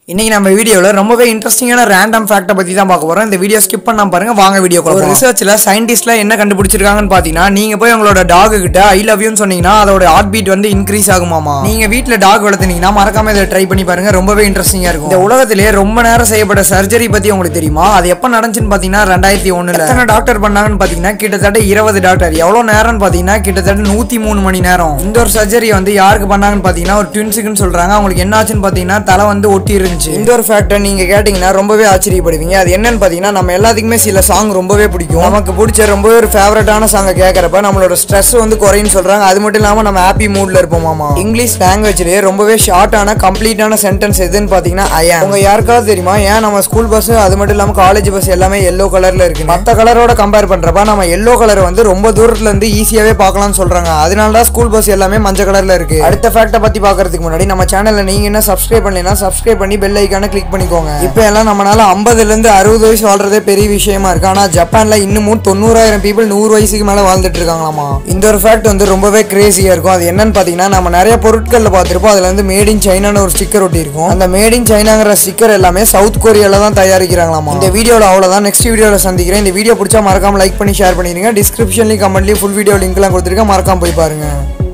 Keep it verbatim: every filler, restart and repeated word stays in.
இன்னைக்கு நம்ம வீடியோல ரொம்பவே இன்ட்ரெஸ்டிங்கான ரேண்டம் ஃபேக்ட்டை பத்தி தான் பார்க்க போறோம். இந்த வீடியோ ஸ்கிப் பண்ணாம பாருங்க. வாங்க வீடியோக்குள்ள போலாம். ரிசர்ச்ல சயின்டிஸ்ட்ல என்ன கண்டுபிடிச்சிருக்காங்கன்னு பாத்தீங்கன்னா, நீங்க போய் உங்களோட டாக் கிட்ட ஐ லவ் யூன்னு சொன்னீங்கன்னா அதோட ஹார்ட் பீட் வந்து இன்க்ரீஸ் ஆகுமாமா. நீங்க வீட்ல டாக் வளர்த்துனீங்கன்னா மறக்காம இதை ட்ரை பண்ணி பாருங்க. ரொம்பவே இன்ட்ரெஸ்டிங்கா இருக்கும். இந்த உலகத்திலேயே ரொம்ப நேரம் செய்யப்பட்ட சர்ஜரி பத்தி உங்களுக்கு தெரியுமா? அது எப்ப நடந்துச்சுன்னு பாத்தீங்கன்னா ரெண்டாயிரத்தி ஒண்ணுல. எத்தனை டாக்டர் பண்ணாங்கன்னு பாத்தீங்கன்னா கிட்டத்தட்ட இருபது டாக்டர். எவ்வளவு நேரம்னு பாத்தீங்கன்னா கிட்டத்தட்ட நூத்தி மூணு மணி நேரம். இந்த ஒரு சர்ஜரி வந்து யாருக்கு பண்ணாங்கன்னு பாத்தீங்கன்னா ஒரு ட்வின்ஸுக்குன்னு சொல்றாங்க. அவங்களுக்கு என்ன ஆச்சுன்னு பாத்தீங்கன்னா தலை வந்து ஒட்டி இருந்துச்சு. இந்த ஒரு ஃபேக்ட் நீங்க கேட்டீங்கன்னா ரொம்பவே ஆச்சரியப்படுவீங்க. அது என்னன்னு பாத்தீங்கன்னா, நம்ம எல்லாத்துக்குமே சில சாங் ரொம்பவே பிடிக்கும். நமக்கு பிடிச்ச ரொம்பவே ஒரு ஃபேவரட்டான சாங்கை கேட்கறப்ப நம்மளோட ஸ்ட்ரெஸ் வந்து குறையுன்னு சொல்றாங்க. அது மட்டும் இல்லாம நம்ம ஹாப்பி மூட்ல இருப்போமாமா. இங்கிலீஷ் லாங்குவேஜ்லயே ரொம்பவே ஷார்ட்டான கம்ப்ளீட்டான சென்டென்ஸ் எதுன்னு பாத்தீங்கன்னா ஐ ஆம். உங்க யாருக்காவது தெரியுமா ஏன் நம்ம ஸ்கூல் பஸ் அது மட்டும் இல்லாம காலேஜ் பஸ் எல்லாமே எல்லோ கலர்ல இருக்கு? மற்ற கலரோட கம்பேர் பண்றப்ப நம்ம எல்லோ கலர் வந்து ரொம்ப தூரத்துல இருந்து ஈஸியாவே பார்க்கலாம்னு சொல்றாங்க. அதனால தான் ஸ்கூல் பஸ் எல்லாமே மஞ்சள் கலர்ல இருக்கு. அடுத்த ஃபேக்ட்டை பத்தி பாக்குறதுக்கு முன்னாடி நம்ம சேனல்ல நீங்க என்ன சப்ஸ்கிரைப் பண்ணலைன்னா சப்ஸ்கிரைப் பண்ணி பெல் ஐகானை கிளிக் பண்ணி இப்ப எல்லாம் நம்மளால ஐம்பதுல இருந்து அறுபது வயசு வாழ்றதே பெரிய விஷயமா இருக்கு. ஆனா ஜப்பான்ல இன்னமும் தொண்ணூறாயிரம் பீப்புள் நூறு வயசுக்கு மேல வாழ்ந்துட்டு இருக்காங்களாமா. இந்த ஒரு ஃபேக்ட் வந்து ரொம்பவே கிரேசியா இருக்கும். அது என்னன்னு பாத்தீங்கன்னா, நம்ம நிறைய பொருட்கள்ல பார்த்திருப்போம். அதுல வந்து மேட் இன் சைனான்னு ஒரு ஸ்டிக்கர் ஒட்டி இருக்கும். அந்த மேட் இன் சைனாங்கிற ஸ்டிக்கர் எல்லாமே சவுத் கொரியால தான் தயாரிக்கிறாங்களாமா. இந்த வீடியோல அவ்வளவுதான். நெக்ஸ்ட் வீடியோல சந்திக்கிறேன். இந்த வீடியோ பிடிச்சா மறக்காம லைக் பண்ணி ஷேர் பண்ணிருங்க. டிஸ்கிரிப்ஷன்லயும் கமெண்ட்லயும் ஃபுல் வீடியோ லிங்க் எல்லாம் கொடுத்துருக்கேன். மறக்காம போய் பாருங்க.